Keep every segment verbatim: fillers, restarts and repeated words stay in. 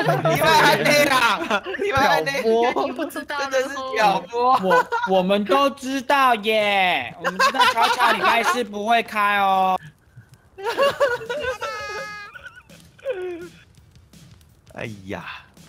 你们还那啦，你们还那， 你不知道真的是挑拨。 我我们都知道耶，我们知道巧巧你该是不会开哦。 哎呀，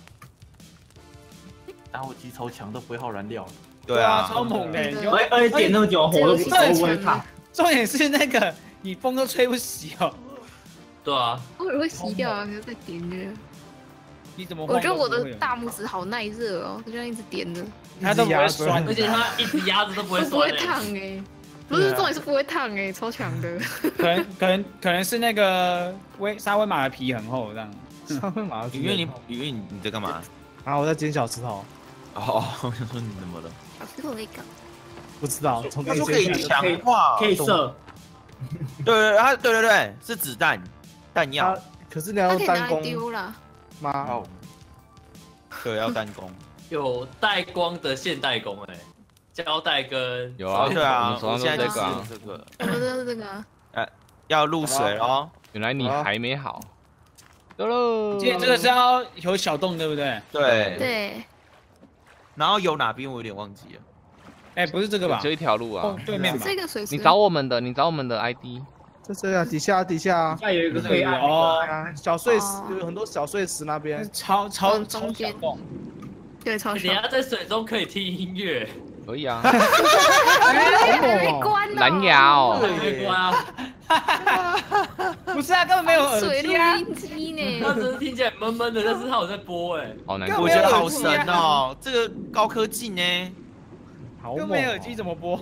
打火机超强，都不会耗燃料。 对啊， 超猛的， 对而而且点那么久，火都都不会烫。 重点是那个你风都吹不熄哦。 对啊， 我也会熄掉啊，可是再点着。 你怎么？ 我觉得我的大拇指好耐热哦，就这样一直点着， 它都不会酸， 而且它一直压着都不会酸， 不会烫哎。不是，重点是不会烫哎，超强的。 可能可能可能是那个威沙威玛的皮很厚这样。 沙威玛的皮。 因为你因为你你在干嘛？ 啊，我在捡小石头。 哦，我想说你怎么了？ 小石头那个。 不知道，从他说可以强化， 可以射。 对对，他对对对，是子弹弹药。 可是你要用单攻丢了吗？ 哦，对，要单攻。 有带光的现代工哎，胶带跟有啊， 对啊， 我现在这个啊， 这个， 我知道是这个。 呃，要入水哦。 原来你还没好。走喽。 今天这个是要有小洞，对不对？ 对。 对。 然后有哪边我有点忘记了。 哎，不是这个吧？ 就一条路啊。 对面吧。 这个水。 你找我们的，你找我们的 I D。 在这样底下底下。 底下有一个黑暗哦， 小碎石有很多小碎石那边。 超超中间。 对， 超小。 等下在水中可以听音乐。 可以啊。 没关哦。 蓝牙哦。 没关啊。 不是啊，根本没有耳机啊。 水录音机呢？ 它只是听起来闷闷的，但是它有在播哎。 好难过。 我觉得好神哦，这个高科技呢。 好猛。 没耳机怎么播？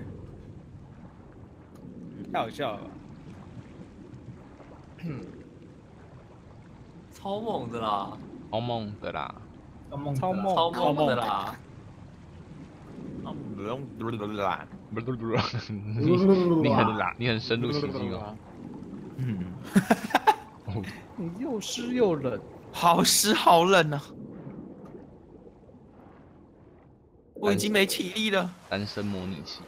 太好笑了吧。 超猛的啦！ 超猛的啦！ 超猛！ 超猛！ 超猛的啦！ 不用不用啦， 不不不，你你很辣，你很深入其境哦。 嗯， 你又湿又冷， 好湿好冷啊！我已经没体力了。 单身模拟器。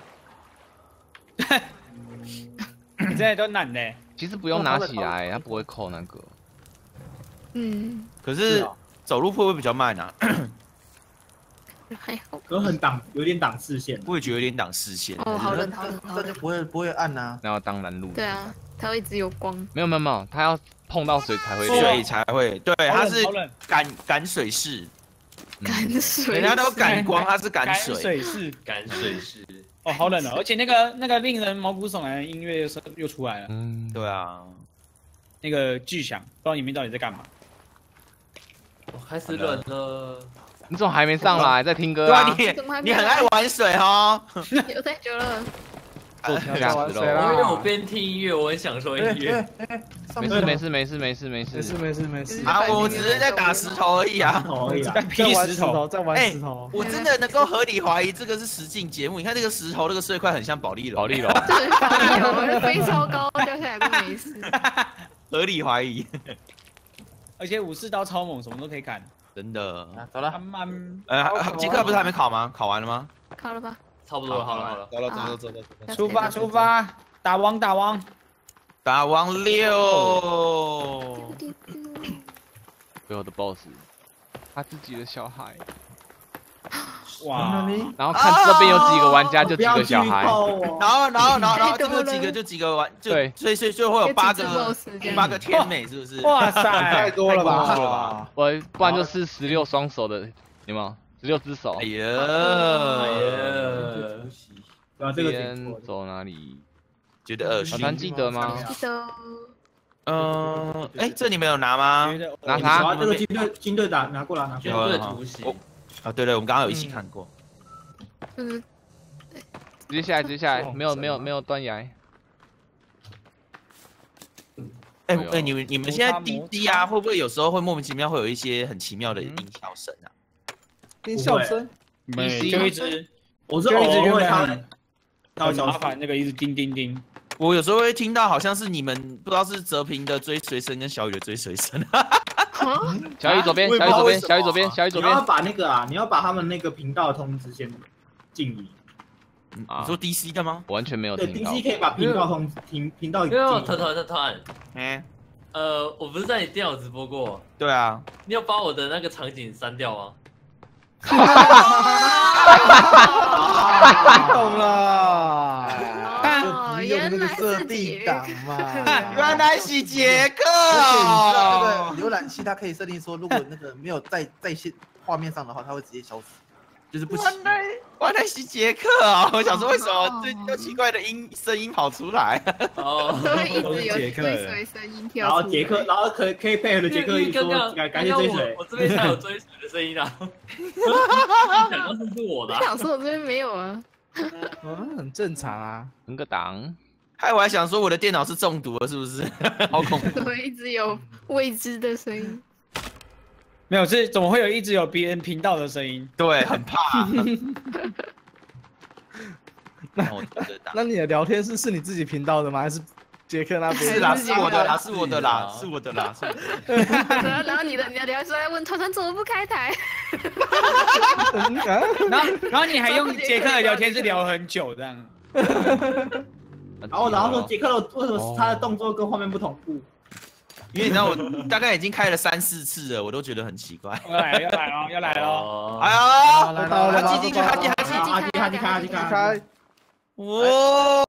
你现在都难呢。 其实不用拿起来，它不会扣那个。 嗯。 可是走路会不会比较慢啊？ 还好。 可很挡，有点挡视线。 我也觉得有点挡视线。 哦，好冷，好冷，好冷。 大家不会不会按呐。 那要当拦路。 对啊，它会一直有光。 没有没有没有，它要碰到水才会亮。 水才会，对，它是赶赶水式。 赶水。 人家都赶光，它是赶水。 赶水式， 赶水式。 哦，好冷哦！而且那个那个令人毛骨悚然的音乐又又出来了。 嗯， 对啊， 那个巨响，不知道里面到底在干嘛。 我开始冷了。 你怎么还没上来？在听歌啊？ 对啊，你你很爱玩水哦。 有太久了。 做下死喽！ 因为我边听音乐，我很享受音乐。 没事没事没事没事没事没事没事没事。 啊，我只是在打石头而已啊， 在劈石头， 在玩石头。 我真的能够合理怀疑这个是实境节目。你看这个石头，这个碎块很像保利龙。 保利龙。 对，保利龙飞超高，掉下来都没事。 合理怀疑。 而且武士刀超猛，什么都可以砍。 真的。 走了。 呃，杰克不是还没考吗？考完了吗？ 考了吧。 差不多，好了好了， 走了走了走了走了， 出发出发，打王打王， 打王六。 最后的 boss， 他自己的小孩。 哇！ 然后看这边有几个玩家就几个小孩， 然后然后然后然后这个几个就几个玩，对，所以所以最后会有八个八个天美是不是？ 哇塞， 太多了吧！ 我不然就是十六双手的，有没有？十六只手。 哎呀，哎呀！啊，这个边走哪里？ 觉得恶心。 小团记得吗？ 记得。 嗯，哎，这你们有拿吗？ 拿啥？ 这个军队军队打拿过来，拿军队图形。 啊，对对，我们刚刚有一起看过。 嗯。 直接下来，直接下来，没有没有没有断崖。 哎哎，你们你们现在滴滴啊，会不会有时候会莫名其妙会有一些很奇妙的音效声啊？ 音效声？ 没，就一直， 我是偶尔会它， 很麻烦，那个一直叮叮叮。 我有时候会听到好像是你们不知道是泽平的追随声跟小雨的追随声。 小雨左边，小雨左边，小雨左边，小雨左边。 你要把那个啊，你要把他们那个频道通知先静音。 你说 D C 的吗？ 完全没有听到。 对 ，D C 可以把频道通频频道。 没有，团团团团。 哎， 呃，我不是在你电脑直播过， 对啊， 你有把我的那个场景删掉吗？ 懂了。 哦，原来是杰克。 原来是杰克而且你知道那哦。 个浏览器它可以设定说，如果那个没有在在线画面上的话，它会直接消失，就是不行。 原来原来是杰克啊！我想说为什么这这奇怪的音声音跑出来？ 哦， 都会一直有杰克追随声音跳然后出来。 杰克，然后可可以配合的杰克一刚刚说感感谢追随我，我这边才有追随的声音啊。想到是是我的、 我啊， 想说我这边没有啊。 嗯，很正常啊。 分个档。 害我还想说我的电脑是中毒了，是不是？好恐怖！ 怎么一直有未知的声音？ 没有，是怎么会有一直有别人频道的声音？ 对，很怕。那我觉得打那你的聊天室是你自己频道的吗？还是杰克那边？ 是啦，是我的啦，是我的啦，是我的啦，是我的啦。 然后然后你的你的聊出来问团团怎么不开台？ 嗯啊然后然后你还用杰克的聊天室聊很久这样。 然后然后说杰克的为什么他的动作跟画面不同步？ 因为你知道我大概已经开了三四次了，我都觉得很奇怪。 要来要来哦，要来哦！ 哦， 哎呀， 来到了， 他挤进去，他挤，他挤， 哈基哈基哈基哈开基， 哇！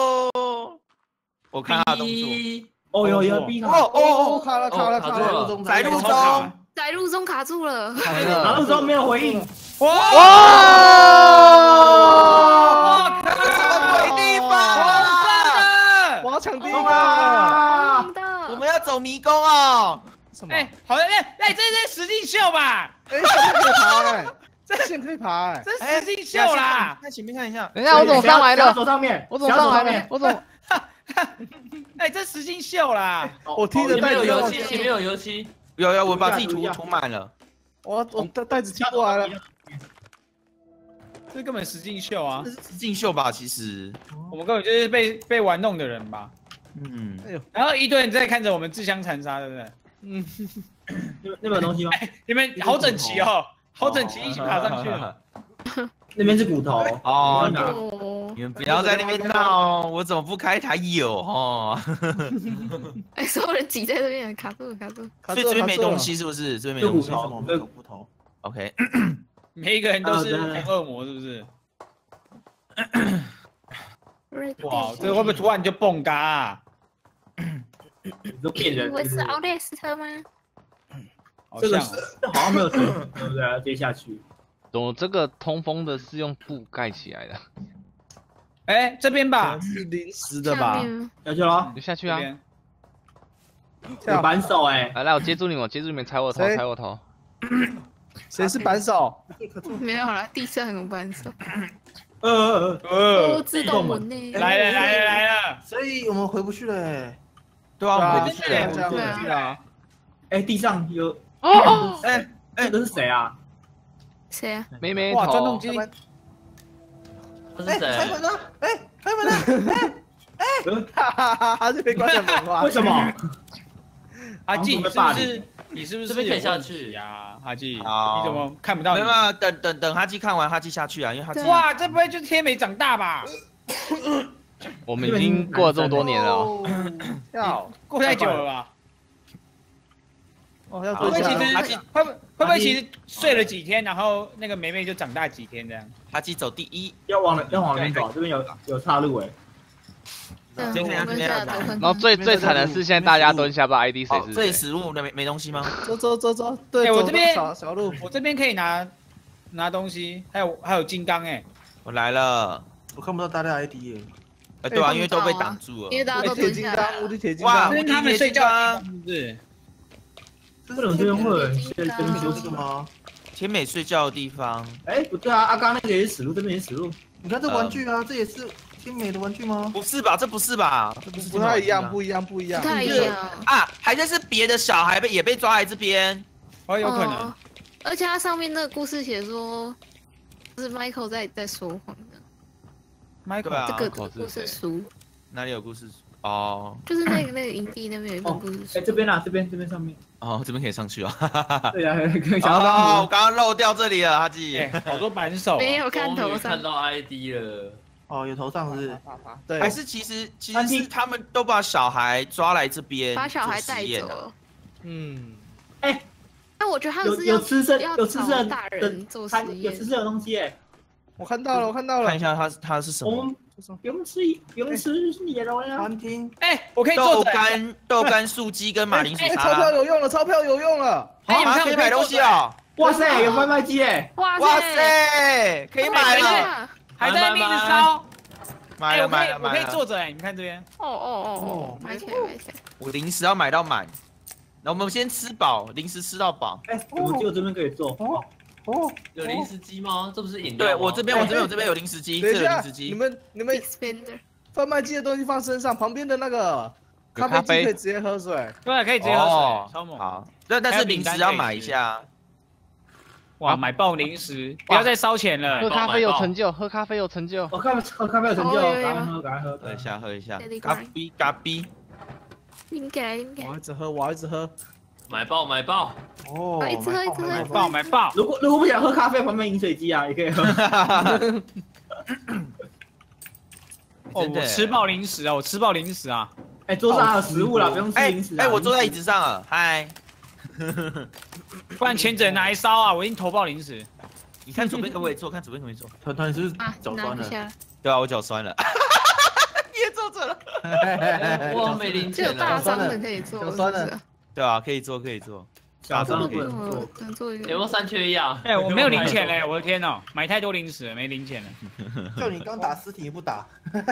我看他的动作， 哦有有逼他， 哦哦，卡了卡了卡了， 哦卡住了中在路中， 在路中卡住了。 然后之后没有回应， 哇！ 鬼地方啊！ 我要抢地方！ 啊！ 真的我们要走迷宫哦。 什么？ 哎，好的，哎哎，这是实境秀吧？ 哎，线可以爬哎，这线可以爬哎。 这是实境秀啦！ 看前面看一下， 等一下，我怎么上来的？ 走上面， 我怎么上来的？我怎么？ 哎，这实境秀啦！ 我踢的前面袋子要有油漆，前面有油漆， 有有，我把自己涂涂满了。 我我袋袋子踢过来了。 这根本实境秀啊这！是竞秀吧？其实， 我们根本就是被被玩弄的人吧？ 嗯， 哎呦， 然后一堆人在看着我们自相残杀，对不对？ 嗯， 那那边有东西吗？ 你们好整齐哦，好整齐，一起爬上去了。 那边是骨头哦，你们哦， 你们不要在那边闹，我怎么不开台有哦？ 哎，所有人挤在这边，卡住了，卡住了。 所以这边没东西是不是？这边没东西有骨。头， 没有骨头。 OK， 每一个人都是啊对恶魔，是不是？哇， 哇这个会不会突然就蹦嘎啊？ 你都骗人， 我是奥莱斯特吗？ 好这个像哦这好像没有对不对？接下去， 懂这个通风的是用布盖起来的， 哎，这边吧， 是临时的吧？ 下去了， 就下去啊！ 这边有扳手哎， 来来，我接住你们，我接住你们，踩我头， 谁踩我头。 谁是扳手？ 没有啦，地上有扳手。 呃呃呃哦，，自动门呢？ 来了来了来了！ 所以我们回不去了哎。 对啊，我啊回不去了。 这样这样回去啊！ 哎，地上有， 哦， 哎哎，这是谁啊？ 谁啊？ 妹妹哇，钻头洞，机！ 哎， 这是谁？ 开门了！哎，开门了！ 哈哈哈哈！这边关了门哇为！什么？ 阿纪，你是不是你是不是这边可以下有问去题呀？阿纪， 好你怎么看不到你没有？没有，等等等哈基看完，哈基下去啊，因为哈基哇，这不会就是天没长大吧？ 我们已经过了这么多年了哦， 要过太久了吧？ 哦要会不会其蹲下实会不会不会其实睡了几天，然后那个梅梅就长大几天这样？ 哈基走第一， 要往要往那边走，这边有有岔路哎。 嗯， 先看一下我们这边下头然后最最惨的是现在大家蹲下，不知道 I D 谁哦，这里是谁。 死路没没东西吗？ 走走走走，对，走哎我这边小小路， 我这边可以拿拿东西，还有还有金刚哎， 我来了。 我看不到大家 I D 耶。 哎，对啊， 哎因为都被挡住了因。为大家都铁金蹲下来刚，无敌铁金哇刚这，是他们睡觉的地方是不是？ 这个这边会有人在这边休息吗？ 这个吗？ 甜美睡觉的地方， 哎，不对啊，阿刚那个也是死路，这边也是死路。 你看这玩具啊，这也是天美的玩具吗？ 不是吧？这不是吧？这不是不太一样， 不不一样，不一样不。太一样。 啊，还在是别的小孩被也被抓来这边。 哦，有可能哦。而且它上面那个故事写说，是 Michael 在在说谎的。 对 Michael， 啊这个 ，Michael 是故事谁书哪里有故事？哦就是那个那个营地那边有一本哦故事， 哎， 书。 这边啊，这边这边上面。 哦，这边可以上去哦。 对啊，可以想哦， 到我刚刚漏掉这里了，哈基。 哎，好多扳手哦。 没有看头上终于看，到 I D 了， 哦，有头上是， 对， 还是其实其实是他们都把小孩抓来这边， 把小孩带走了。 嗯， 哎， 那我觉得他有们是要有吃剩要有吃剩找大人做实餐有验吃。剩的东西哎， 我看到了，我看到了看一，下它它是什么？ 我们不用吃不用吃野肉呀。 餐厅哎，我可以豆坐着。 干豆干素鸡跟马铃薯哎， 沙钞票拉。 有用了，钞票有用了， 哎，你们看可以买东西哦！ 哇塞，有贩卖机哎！ 哇哇！塞，可以买了， 了！ 还在那边一直烧。 买了哎，我可以我可买了买了。 以坐着哎，你看这边。 哦哦哦哦，买起来买起来。 我零食要买到满，那我们先吃饱，零食吃到饱。 哎，我们只有这边可以做。哦哦， 有零食机吗？这不是饮料吗？ 对我这边我这边我这边有零食机，这等一下有零食，机。 你们你们 Expander， 贩卖机的东西放身上，旁边的那个咖啡有咖啡机可以直接喝水。 对，可以直接喝哦水，超猛。 好，但但是零食要买一下。 哇，买爆零食，不要再烧钱了。 喝咖啡有成就，喝咖啡有成就。 我看喝咖啡有成就， 哦有有有赶快喝，赶快喝。 喝一下喝一下 Daily， 咖 grind 啡咖啡。 拎给来拎给来我要。一直喝，我要一直喝。 买爆买爆， 哦， 一直喝一直喝哎买爆买爆。 如果如果不想喝咖啡，旁边饮水机啊也可以喝。 哦， 真的我吃爆零食啊！我吃爆零食啊！ 哎，桌上还有食物啦，不用吃哎零食啊。 哎，我坐在椅子上了，嗨。 不然钱只能拿来烧啊！我已经投爆零食。 你看左边可不可以坐？看左边可不可以坐？ 团团是不是啊， 脚酸了？ 拿不下。 对啊，我脚酸了。你也坐着了。 我没零只有钱了。 大张的可以做， 脚酸了是不是对啊，可以坐可以坐。 小张不能嗯做。 只能做一有没有个。 三缺一啊？ 哎，我没有零钱嘞！我的天哦，买太多零食了，没零钱了。 叫你刚打尸体你不打，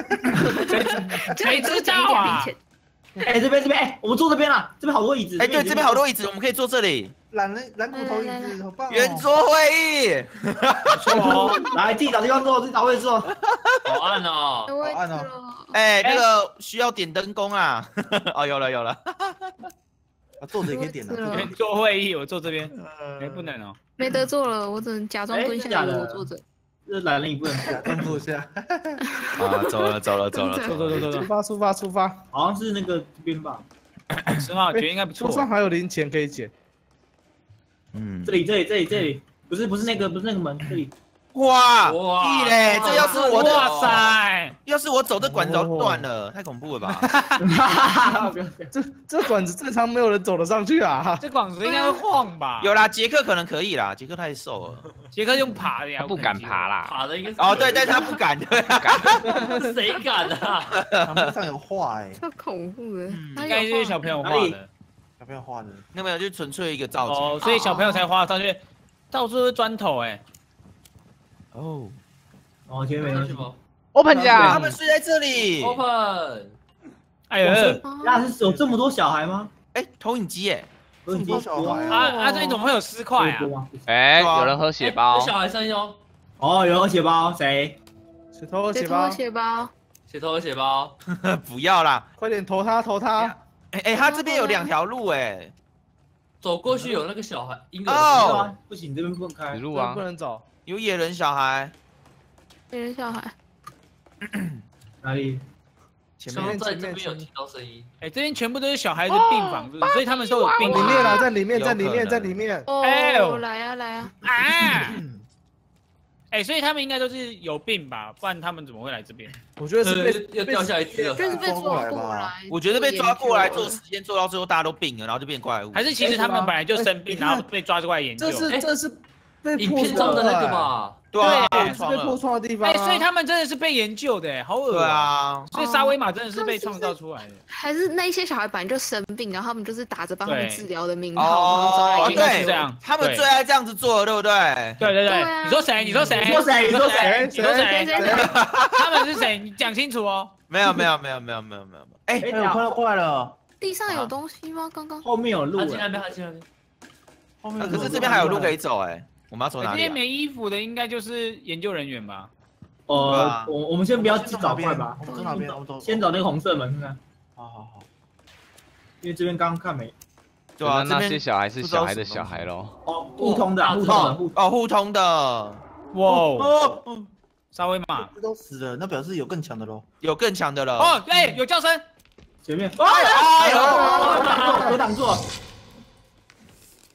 谁知道啊？ 哎，这边这边，哎，我们坐这边啦，这边好多椅子。 哎，对，这边好多椅子，我们可以坐这里。 懒人懒骨头椅子，好棒哦！ 圆桌会议。 哦，来自己找地方坐，自己找位置坐。 好暗哦。 有位置按了。 哎，那个需要点灯工啊。哦，有了有了。 啊，坐着也可以点的。 有位置了圆桌会议，我坐这边。 呃哎，不能哦。 没得做了，我只能假装蹲下来，我坐着。 这懒人椅不能坐， 动作下。 啊，走了走了走了真的走走了。 走走走走。 出发出发出发！ 好像是那个这边吧。 实话，我觉得应该不错桌。上还有零钱可以捡。 嗯这里这里这里这里，不是不是那个不是那个门，这里。 哇哇屁嘞！这要是我的， 哇塞！ 要是我走这管子早断了，太恐怖了吧？ 这这管子正常没有人走得上去啊！ 这管子应该会晃吧？ 有啦，杰克可能可以啦，杰克太瘦了。 杰克用爬的呀， 他不敢爬啦。 爬的应该是哦，对，但是他不敢，对， 谁敢啊？ 旁边上有画哎， 超恐怖的，他应该有画就是小朋友画的。 小朋友画的。 那没有，就纯粹一个造型。 哦，所以小朋友才画上去，到处都是砖头哎。 哦， 哦，前面没东西。 什么 open 他奖， 们睡在这里。 ？Open。 哎呦， 那是有这么多小孩吗？ 哎，投影机哎， 有这么多小孩啊啊，这里怎么会有尸块啊？ 哎， 对啊有人喝血有包。 小孩声音哦， 哦，有人血包，谁？ 血头谁偷血包， 血包？ 血头血包。 不要啦。 快点投他投他！ 哎哎，他这边有两条路哎。 走过去有那个小孩婴儿哦的啊，不行，这边不能开指。路啊不，能走。 有野人小孩， 别人小孩。 哪里？ 前刚刚面在这边有听到声音。 哎，这边全部都是小孩子病房，是不是？所以他们都有病里面啊，在里面， 有在里面， 可能在里面。 哎呦哦，来啊来啊！ 啊！哎，所以他们应该都是有病吧？不然他们怎么会来这边？ 我觉得是呃被又掉下一只了。 就是被抓过来。 我觉得被抓过来做实验，做到最后大家都病了，然后就变怪物。 还是其实他们本来就生病，然后被抓过来研究？ 这是这是被影破片中的那个窗嘛， 对啊， 对， 被创是被破了。 窗的地方啊。 哎，所以他们真的是被研究的，好恶对，啊， 所以沙威玛真的是被创造出来的。 还是那些小孩本来就生病，然后他们就是打着帮他们对治疗的名号，然后抓来哦， 应该是对这样， 他们最爱这样子做，对不对？ 对对对， 对啊你说谁？你说谁？ 你说谁？你说谁？ 你说谁？ 谁谁谁？ 他们是谁？你讲清楚哦。 没有没有没有没有没有没有没有。哎， 哎， 哎，我快要过来了。 地上有东西吗？刚刚后面有路哎。 他进那边，他进那边。 后面可是这边还有路可以走哎，我们要走哪里啊？ 这些没衣服的应该就是研究人员吧？ 对呃啊， 我我们先不要走找怪吧， 我们走哪边？我们走。 先找那个红色门看看， 好好好。 因为这边刚刚看没。 对啊，这那那些边小孩是小孩的小孩喽。 哦，互通的，互通的， 哦互。 哦互通的， 哇， 哦哦沙威玛。 这都死了，那表示有更强的喽。 有更强的了。 哦，对，有叫声。 前面。 哎呦， 有挡住，有挡住。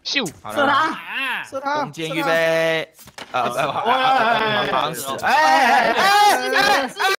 咻， 好了， 射他！ 啊！ 射他， 弓箭预备，啊， 哎防死，哎哎哎哎！